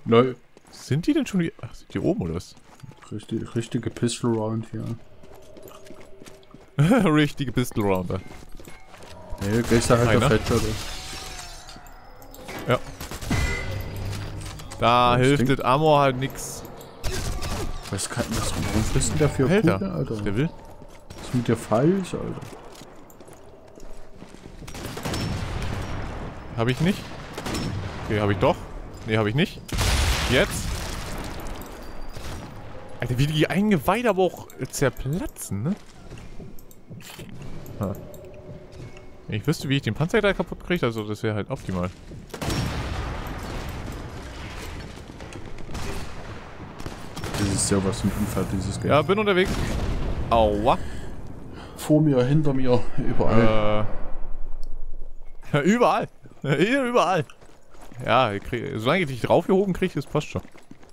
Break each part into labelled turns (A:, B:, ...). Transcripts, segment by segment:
A: Nein.
B: Sind die denn schon hier? Ach, sind die oben oder was?
A: Richtige Pistol Round hier.
B: Richtige Pistol Rounder.
A: Nee, gehst du halt
B: Einer.
A: auf Headshot.
B: Ja. Da
A: Das
B: hilft
A: Ding.
B: das Amor halt nix.
A: Warum frisst denn der für
B: Alter,
A: Kugel, Alter?
B: der will.
A: Was ist mit dir falsch, Alter?
B: Hab ich nicht. Okay, hab ich doch. Nee, hab ich nicht. Jetzt. Alter, wie die Eingeweide aber auch zerplatzen, ne? Ha. Wenn ich wüsste, wie ich den Panzer da kaputt kriege, also das wäre halt optimal.
A: Das ist ja was für ein Unfall, dieses Game.
B: Ja, bin unterwegs. Aua.
A: Vor mir, hinter mir, überall.
B: Ja, überall. Hier, überall. Ja, solange ich dich draufgehoben kriege, das passt schon.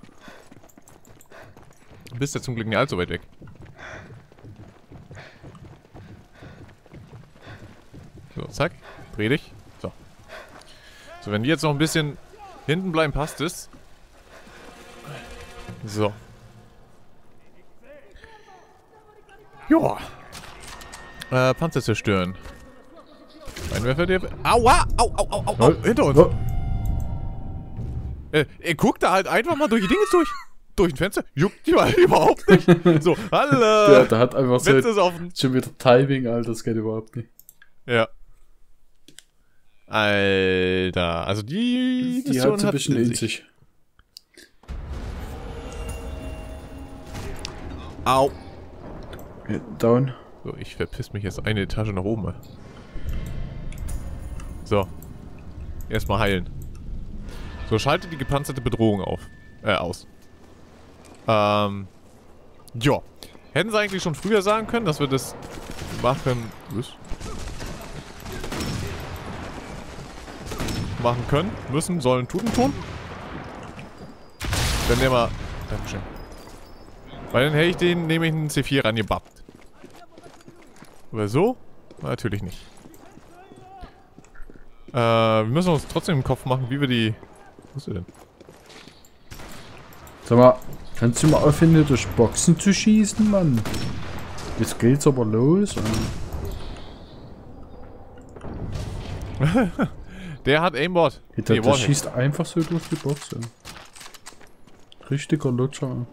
B: Du bist ja zum Glück nicht allzu weit weg. So, zack. Dreh dich. So. So, wenn die jetzt noch ein bisschen hinten bleiben, passt es. So. Joa. Panzer zerstören. Einwerfer der... Aua! Au, au, au, au, au. Hinter uns. Er guckt da halt einfach mal durch die Dinge durch. Durch ein Fenster. Juckt die mal überhaupt nicht. So, hallo.
A: Der hat einfach so schon wieder Timing, Alter. Das geht überhaupt nicht.
B: Ja. Alter. Also die
A: hat so ein bisschen in sich.
B: Au.
A: Ja, down.
B: So, ich verpiss mich jetzt eine Etage nach oben. So. Erstmal heilen. So, schalte die gepanzerte Bedrohung aus. Ja. Hätten sie eigentlich schon früher sagen können, dass wir das machen... machen können, müssen, sollen, tun. Wenn der mal... Dankeschön. Weil dann hätte ich den nämlich einen C4 rangebappt. Aber so? Natürlich nicht. Wir müssen uns trotzdem im Kopf machen, wie wir die... Wo ist sie denn?
A: Sag mal, kannst du mal aufhören, durch Boxen zu schießen, Mann? Jetzt geht's aber los.
B: Der hat Aimbot.
A: Der schießt einfach so durch die Box. Ja. Richtiger Lutscher.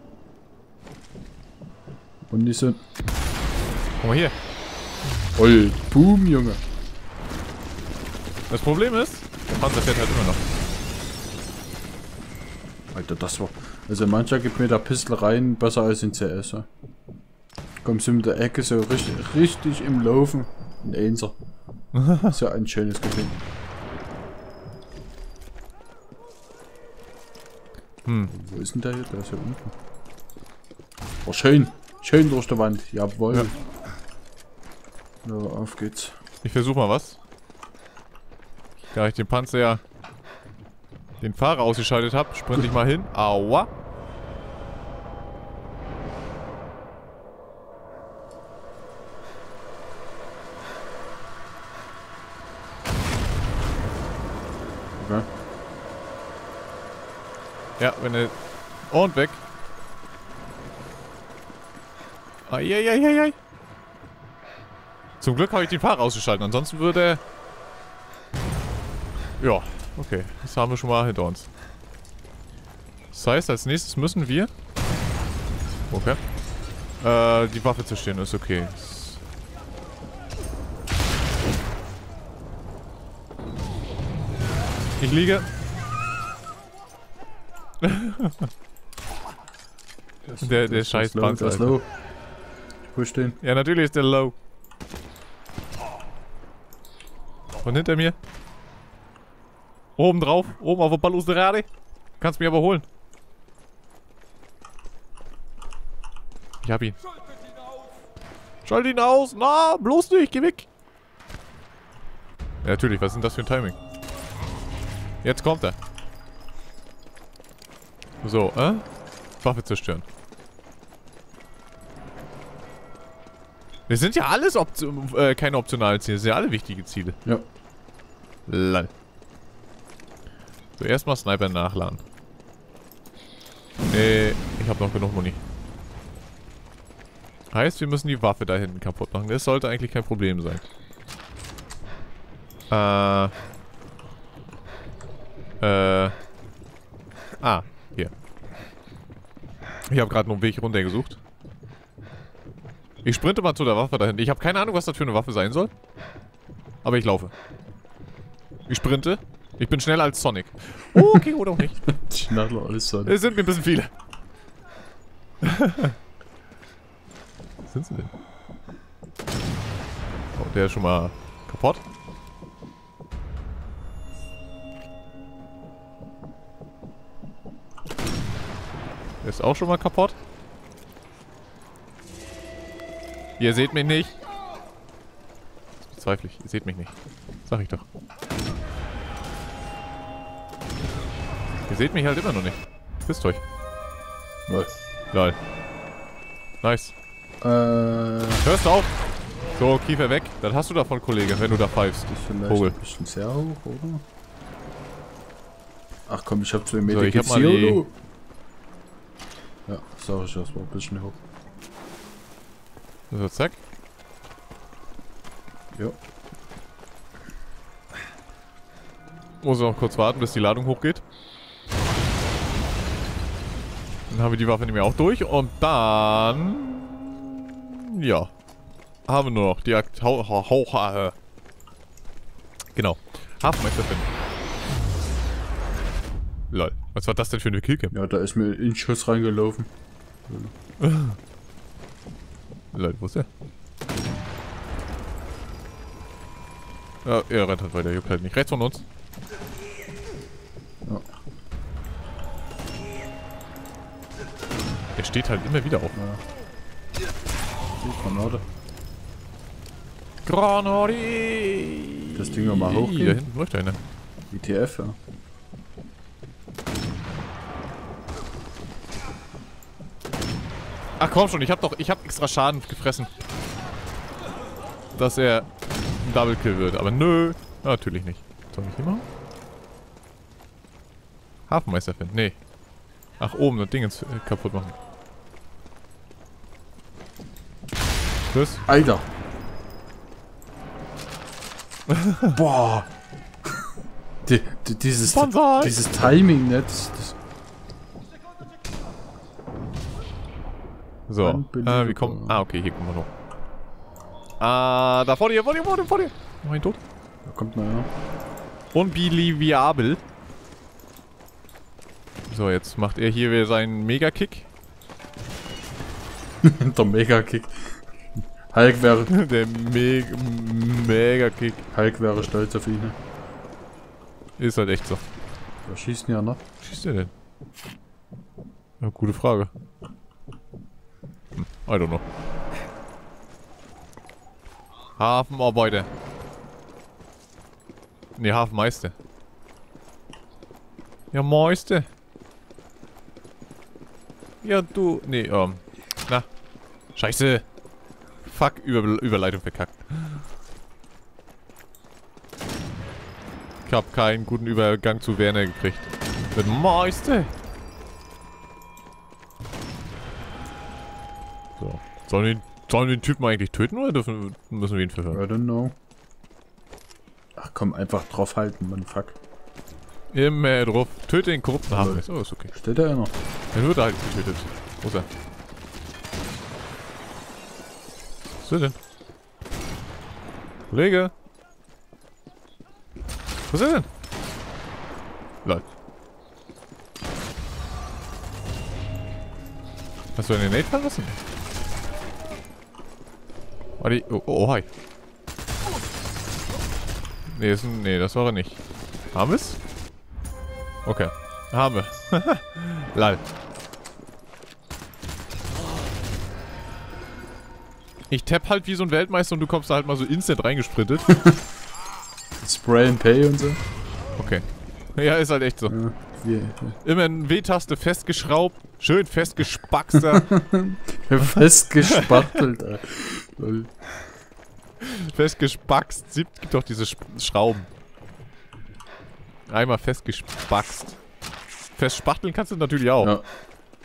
A: Und nicht so...
B: Guck mal hier.
A: Voll, boom, Junge.
B: Das Problem ist, der Panzer fährt halt immer noch.
A: Alter, das war... Also mancher gibt mir da Pistol rein besser als in CS. Ja. Kommst du mit der Ecke so richtig im Laufen. Ein Einser. So ein schönes Gefühl. Wo ist denn der hier? Der ist hier unten. Oh, schön. Schön durch die Wand. Jawohl. Ja. So, auf geht's.
B: Ich versuch mal was. Da ich den Panzer ja den Fahrer ausgeschaltet habe, sprinte ich mal hin. Aua.
A: Okay.
B: Ja, wenn er... Und weg. Eieieiei. Zum Glück habe ich den Fahrer ausgeschaltet, ansonsten würde er... Ja, okay. Das haben wir schon mal hinter uns. Das heißt, als nächstes müssen wir... Okay. Die Waffe zerstören ist okay. Ich liege. der scheiß Panzer.
A: Der ist low. Ich push den.
B: Ja, natürlich ist der low. Von hinter mir. Oben drauf. Oben auf der Balustrade. Kannst mich aber holen. Ich hab ihn. Schalt ihn aus. Na, bloß nicht. Geh weg. Ja, natürlich. Was ist denn das für ein Timing? Jetzt kommt er. So, Waffe zerstören. Das sind ja alles keine optionalen Ziele. Das sind ja alle wichtige Ziele.
A: Ja.
B: Lall. So, erstmal Sniper nachladen. Nee, ich habe noch genug Muni. Heißt, wir müssen die Waffe da hinten kaputt machen. Das sollte eigentlich kein Problem sein. Hier. Ich habe gerade noch einen Weg runter gesucht. Ich sprinte mal zu der Waffe da hinten. Ich habe keine Ahnung, was das für eine Waffe sein soll. Aber ich laufe. Ich sprinte. Ich bin schneller als Sonic. Oh, okay, oder auch nicht.
A: Schneller als Sonic.
B: Es sind mir ein bisschen viele. Was sind sie denn? Oh, der ist schon mal kaputt. Der ist auch schon mal kaputt. Ihr seht mich nicht. Das bezweifle ich. Ihr seht mich nicht. Sag ich doch. Ihr seht mich halt immer noch nicht. Küsst euch.
A: Lol.
B: Lol. Nice. Hörst du auf? So, Kiefer weg. Das hast du davon, Kollege, wenn du da pfeifst.
A: Das ist vielleicht
B: Vogel.
A: ein bisschen sehr hoch, oder? Ach komm, ich hab 2
B: So,
A: Meter
B: ich hab mal die...
A: Ja, sag ich, das war ein bisschen hoch.
B: So, zack.
A: Ja.
B: Muss noch kurz warten, bis die Ladung hochgeht. Dann haben wir die Waffe nämlich auch durch und dann... Ja. Haben wir nur noch die Genau. Hafenmeister finden. Lol. Was war das denn für eine Killcam?
A: Ja, da ist mir in Schuss reingelaufen.
B: Lol, wo ist der? Ja, er rennt halt weiter, juckt halt nicht. Rechts von uns.
A: Ja.
B: Er steht halt immer wieder auf.
A: Ja. Die Granate.
B: Granate!
A: Das Ding nochmal hoch.
B: Da hinten läuft einer.
A: ITF, ja.
B: Ach komm schon, ich hab extra Schaden gefressen. Dass er ein Double Kill wird, aber nö. Natürlich nicht. Soll ich hier machen? Hafenmeister finden, nee. Ach oben, das Ding jetzt kaputt machen. Tschüss.
A: Alter. Boah. Dieses Timing, ne?
B: So, wie kommen... Ah, okay, hier kommen wir noch. Ah, da vor dir. Noch ein tot.
A: Da kommt mal, ja.
B: Unbelievable. So, jetzt macht er hier wieder seinen Mega-Kick.
A: Der Mega-Kick. Hulk wäre...
B: Der Mega-Kick.
A: Hulk wäre stolz auf ihn.
B: Ist halt echt so.
A: Da schießen ja noch.
B: Was schießt der denn? Ja, gute Frage. I don't know. Hafenarbeiter. Ne, Hafenmeister. Ja, Meister. Ja, du... Nee, na. Scheiße. Fuck, Überleitung verkackt. Ich hab keinen guten Übergang zu Werner gekriegt. Mit Meister. So. Sollen wir den Typen eigentlich töten oder müssen wir ihn verhören?
A: I don't know. Ach komm, einfach draufhalten, Mann, fuck.
B: Immer drauf. Töte den korrupten Hafenmeister. Oh, ist okay.
A: Steht da ja noch.
B: Er wird halt getötet. Wo ist er? Was ist er denn? Kollege! Was ist er denn? Lol. Hast du einen Nate verlassen? Warte, oh, hi. Nee, das war er nicht. Haben wir's? Okay. Haben wir. Lol. Ich tapp halt wie so ein Weltmeister und du kommst da halt mal so instant reingesprintet.
A: Spray and Pay und so.
B: Okay. Ja, ist halt echt so.
A: Ja,
B: immer eine W-Taste festgeschraubt, schön festgespackster.
A: Festgespachtelt, ey. Lol.
B: Festgespackst. Gibt doch diese Schrauben. Einmal festgespackst. Festspachteln kannst du natürlich auch.
A: Ja.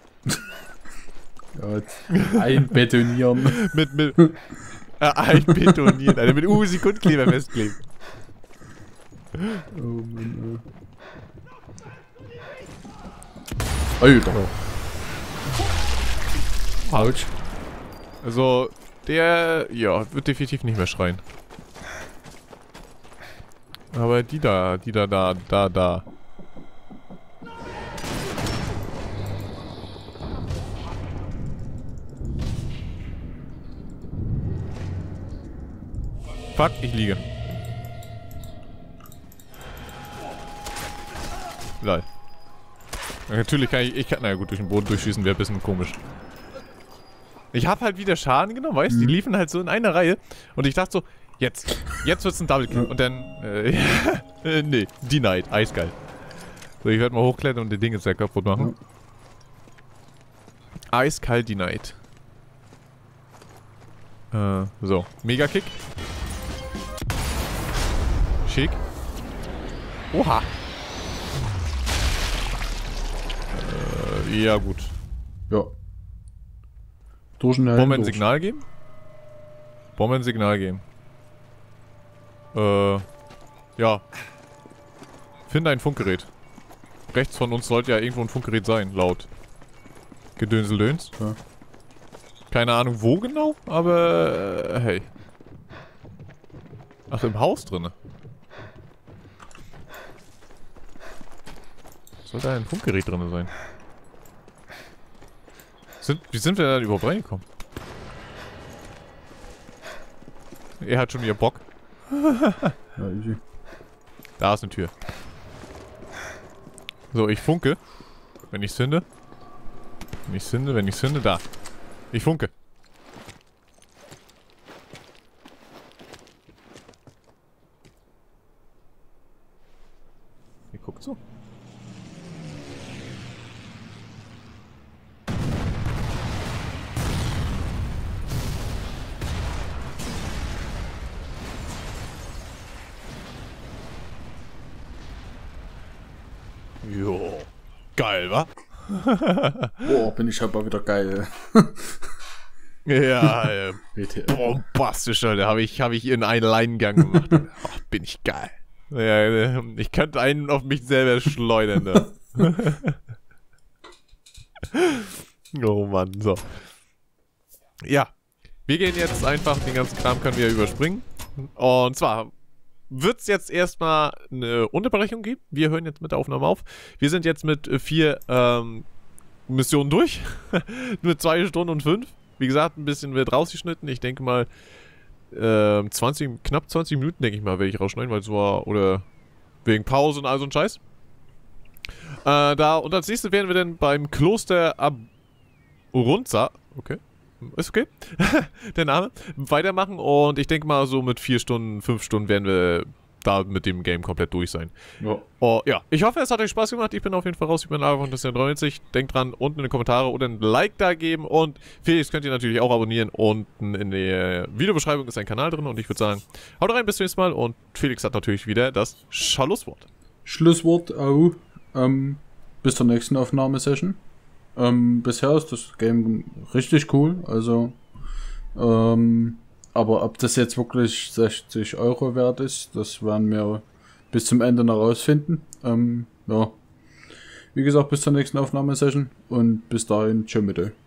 A: Ja, einbetonieren.
B: mit einbetonieren, Alter, mit Sekundkleber festkleben.
A: Oh Mann, Alter. Autsch.
B: Also, der, ja, wird definitiv nicht mehr schreien. Aber die da. Fuck, ich liege. Lol. Ja, natürlich kann ich kann, naja gut, durch den Boden durchschießen wäre ein bisschen komisch. Ich hab halt wieder Schaden genommen, weißt du? Die liefen halt so in einer Reihe und ich dachte so, jetzt wird's ein Double Kill. Und dann, nee, denied, eiskalt. So, ich werde mal hochklettern und die Dinge sehr kaputt machen. Eiskalt denied. So, Mega Kick. Schick. Oha. Ja gut.
A: Ja. Durch den Helm
B: Wollen wir ein
A: durch.
B: Signal geben? Wollen wir ein Signal geben? Ja. Finde ein Funkgerät. Rechts von uns sollte ja irgendwo ein Funkgerät sein, laut Gedönseldöns.
A: Ja.
B: Keine Ahnung wo genau, aber hey. Ach, im Haus drinne. Soll da ein Funkgerät drinne sein? Wie sind wir da überhaupt reingekommen? Er hat schon wieder Bock.
A: Ja, easy.
B: Da ist eine Tür. So, ich funke. Wenn ich's finde. Wenn ich's finde, da. Ich funke. Ihr guckt so. Jo. Geil, wa?
A: Boah, bin ich aber wieder geil.
B: Ja,
A: WTF.
B: bombastisch, Alter. Hab ich in einen Alleingang gemacht. Ach, bin ich geil. Ja, ich könnte einen auf mich selber schleudern, ne? Oh Mann, so. Ja. Wir gehen jetzt einfach, den ganzen Kram können wir überspringen. Und zwar wird es jetzt erstmal eine Unterbrechung geben. Wir hören jetzt mit der Aufnahme auf. Wir sind jetzt mit 4 Missionen durch. Nur 2 Stunden und 5. Wie gesagt, ein bisschen wird rausgeschnitten. Ich denke mal, knapp 20 Minuten, denke ich mal, werde ich rausschneiden, weil es war, oder wegen Pause und all so ein Scheiß. Und als nächstes werden wir dann beim Kloster Abunza, okay, ist okay, der Name, weitermachen und ich denke mal so mit 4 Stunden, 5 Stunden werden wir da mit dem Game komplett durch sein.
A: Ja.
B: Oh, ja, ich hoffe, es hat euch Spaß gemacht. Ich bin auf jeden Fall raus. Ich bin einfach das 93. Denkt dran, unten in die Kommentare oder ein Like da geben. Und Felix könnt ihr natürlich auch abonnieren. Unten in der Videobeschreibung ist ein Kanal drin. Und ich würde sagen, haut rein, bis zum nächsten Mal. Und Felix hat natürlich wieder das Schlusswort.
A: Schlusswort auch. Bis zur nächsten Aufnahmesession. Bisher ist das Game richtig cool. Also, aber ob das jetzt wirklich 60 € wert ist, das werden wir bis zum Ende noch rausfinden. Ja. Wie gesagt, bis zur nächsten Aufnahmesession und bis dahin, tschö mit euch.